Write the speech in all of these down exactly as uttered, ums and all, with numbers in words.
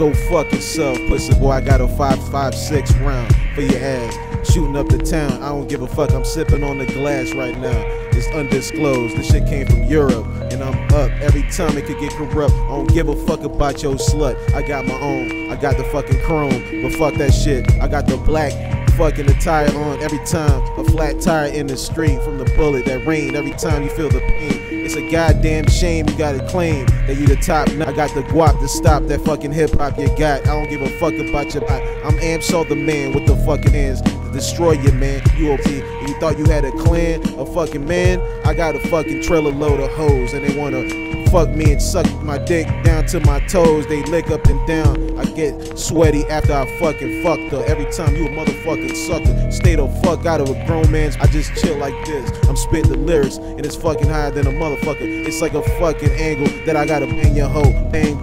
Go fuck yourself, pussy boy. I got a five five six round for your ass. Shooting up the town, I don't give a fuck. I'm sipping on the glass right now. It's undisclosed. This shit came from Europe, and I'm up every time it could get corrupt. I don't give a fuck about your slut. I got my own. I got the fucking chrome, but fuck that shit. I got the black fucking attire on every time. A flat tire in the street from the bullet that rain. Every time you feel the pain. It's a goddamn shame you gotta claim that you the top. I got the guap to stop that fucking hip hop you got. I don't give a fuck about your body. I'm Amsol the man with the fucking hands to destroy you, man. You O P. And you thought you had a clan of fucking man? I got a fucking trailer load of hoes, and they wanna fuck me and suck my dick down to my toes. They lick up and down. I get sweaty after I fucking fucked her. Every time you a motherfucking sucker. Stay the fuck out of a grown man's. I just chill like this. I'm spitting the lyrics, and it's fucking higher than a motherfucker. It's like a fucking angle that I gotta bang your hoe. Bang.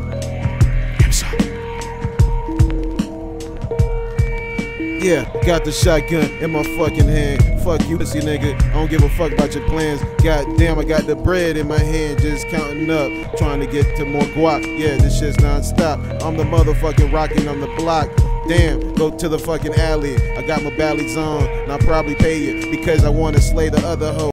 Yeah, got the shotgun in my fucking hand. Fuck you, pussy nigga. I don't give a fuck about your plans. Goddamn, I got the bread in my hand, just counting up, trying to get to more guap. Yeah, this shit's non-stop. I'm the motherfucking rocking on the block. Damn, go to the fucking alley. I got my bally's on, and I'll probably pay you because I wanna slay the other hoe.